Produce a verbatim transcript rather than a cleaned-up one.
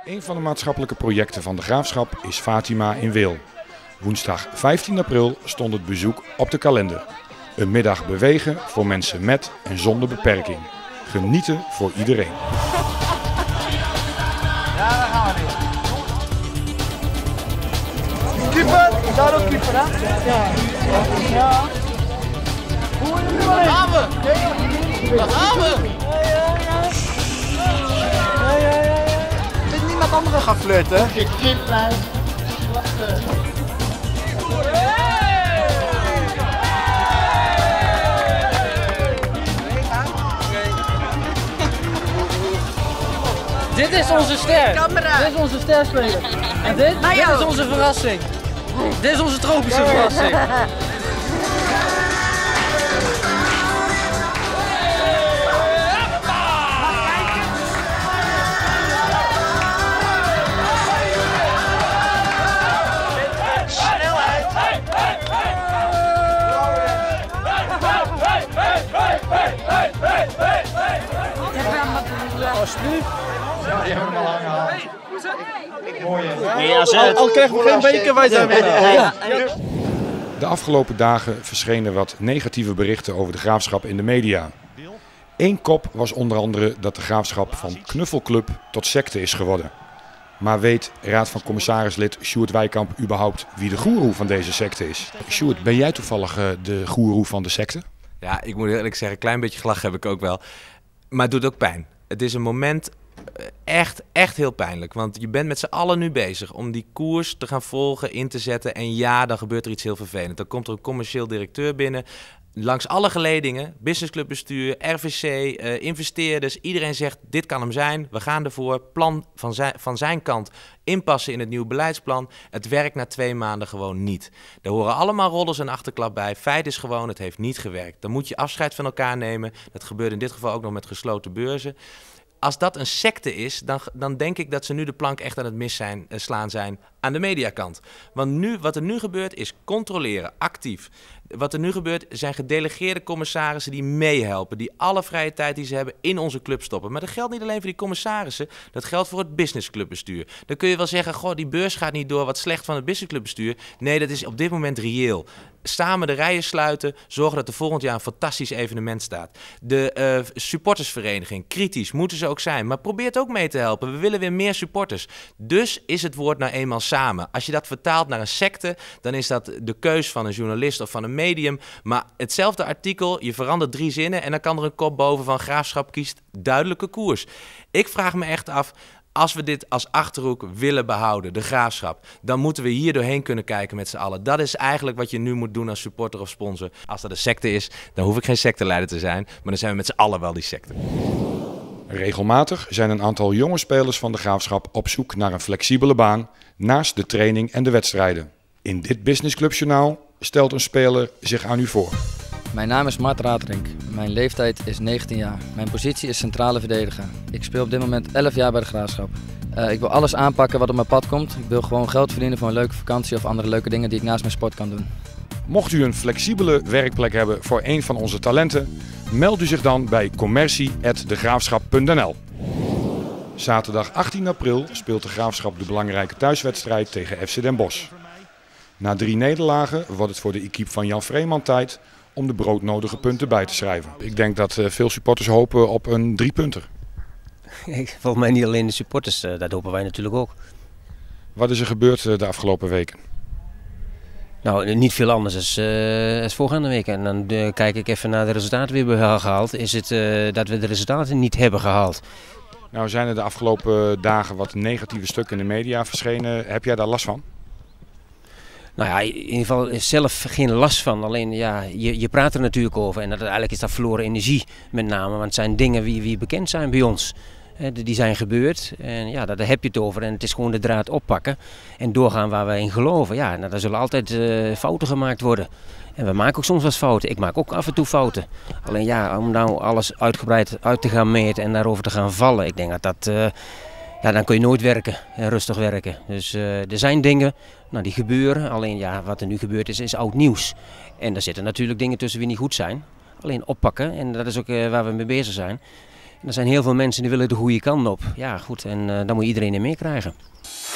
Een van de maatschappelijke projecten van de Graafschap is Fatima in Weel. Woensdag vijftien april stond het bezoek op de kalender. Een middag bewegen voor mensen met en zonder beperking. Genieten voor iedereen. Ja, daar gaan we weer. Keeper, daar ook keeper, hè? Ja. Ja. Waar gaan we? Waar gaan we? Ik ben niet met anderen gaan flirten. Dit is onze ster. Camera. Dit is onze sterspeler. En dit, dit is onze verrassing. Dit is onze tropische verrassing. Alsjeblieft. Ja, die hebben we al aangehaald. Nee, als het... Al krijgen we geen beker, wij zijn weer. Ja. De afgelopen dagen verschenen wat negatieve berichten over de Graafschap in de media. Eén kop was onder andere dat de Graafschap van knuffelclub tot secte is geworden. Maar weet Raad van Commissarislid Sjoerd Wijkamp überhaupt wie de goeroe van deze secte is? Sjoerd, ben jij toevallig uh, de goeroe van de secte? Ja, ik moet eerlijk zeggen, een klein beetje gelach heb ik ook wel. Maar het doet ook pijn. Het is een moment echt, echt heel pijnlijk. Want je bent met z'n allen nu bezig om die koers te gaan volgen, in te zetten. En ja, dan gebeurt er iets heel vervelends. Dan komt er een commercieel directeur binnen. Langs alle geledingen, businessclubbestuur, R V C, uh, investeerders. Iedereen zegt, dit kan hem zijn. We gaan ervoor. Plan van zijn, van zijn kant inpassen in het nieuwe beleidsplan. Het werkt na twee maanden gewoon niet. Er horen allemaal roddels en achterklap bij. Feit is gewoon, het heeft niet gewerkt. Dan moet je afscheid van elkaar nemen. Dat gebeurt in dit geval ook nog met gesloten beurzen. Als dat een secte is, dan, dan denk ik dat ze nu de plank echt aan het mis zijn, uh, slaan zijn aan de mediakant. Want nu, wat er nu gebeurt is controleren, actief. Wat er nu gebeurt zijn gedelegeerde commissarissen die meehelpen. Die alle vrije tijd die ze hebben in onze club stoppen. Maar dat geldt niet alleen voor die commissarissen. Dat geldt voor het businessclubbestuur. Dan kun je wel zeggen, goh, die beurs gaat niet door, wat slecht van het businessclubbestuur. Nee, dat is op dit moment reëel. Samen de rijen sluiten, zorgen dat er volgend jaar een fantastisch evenement staat. De uh, supportersvereniging, kritisch, moeten ze ook zijn. Maar probeer het ook mee te helpen. We willen weer meer supporters. Dus is het woord nou eenmaal samen. Als je dat vertaalt naar een secte, dan is dat de keus van een journalist of van een medium. Maar hetzelfde artikel, je verandert drie zinnen en dan kan er een kop boven van Graafschap kiest duidelijke koers. Ik vraag me echt af, als we dit als Achterhoek willen behouden, de Graafschap, dan moeten we hier doorheen kunnen kijken met z'n allen. Dat is eigenlijk wat je nu moet doen als supporter of sponsor. Als dat een secte is, dan hoef ik geen secteleider te zijn, maar dan zijn we met z'n allen wel die secte. Regelmatig zijn een aantal jonge spelers van de Graafschap op zoek naar een flexibele baan naast de training en de wedstrijden. In dit businessclubjournaal stelt een speler zich aan u voor. Mijn naam is Mart Raterink. Mijn leeftijd is negentien jaar. Mijn positie is centrale verdediger. Ik speel op dit moment elf jaar bij de Graafschap. Uh, ik wil alles aanpakken wat op mijn pad komt. Ik wil gewoon geld verdienen voor een leuke vakantie of andere leuke dingen die ik naast mijn sport kan doen. Mocht u een flexibele werkplek hebben voor een van onze talenten, meld u zich dan bij commercie apenstaartje degraafschap punt n l. Zaterdag achttien april speelt de Graafschap de belangrijke thuiswedstrijd tegen F C Den Bosch. Na drie nederlagen wordt het voor de equipe van Jan Vreeman tijd om de broodnodige punten bij te schrijven. Ik denk dat veel supporters hopen op een driepunter. Volgens mij niet alleen de supporters, dat hopen wij natuurlijk ook. Wat is er gebeurd de afgelopen weken? Nou, niet veel anders dan uh, als voorgaande weken. En dan uh, kijk ik even naar de resultaten die we hebben gehaald. Is het uh, dat we de resultaten niet hebben gehaald. Nou zijn er de afgelopen dagen wat negatieve stukken in de media verschenen. Heb jij daar last van? Nou ja, in ieder geval zelf geen last van. Alleen ja, je, je praat er natuurlijk over. En dat, eigenlijk is dat verloren energie met name. Want het zijn dingen die, die bekend zijn bij ons. He, die zijn gebeurd. En ja, daar heb je het over. En het is gewoon de draad oppakken. En doorgaan waar we in geloven. Ja, nou, er zullen altijd uh, fouten gemaakt worden. En we maken ook soms wel fouten. Ik maak ook af en toe fouten. Alleen ja, om nou alles uitgebreid uit te gaan meten en daarover te gaan vallen. Ik denk dat dat... Uh, Ja, dan kun je nooit werken en rustig werken. Dus uh, er zijn dingen nou, die gebeuren. Alleen ja, wat er nu gebeurd is, is oud nieuws. En er zitten natuurlijk dingen tussen die niet goed zijn. Alleen oppakken en dat is ook uh, waar we mee bezig zijn. er zijn heel veel mensen die willen de goede kant op. Ja, goed, en uh, dan moet iedereen in meekrijgen.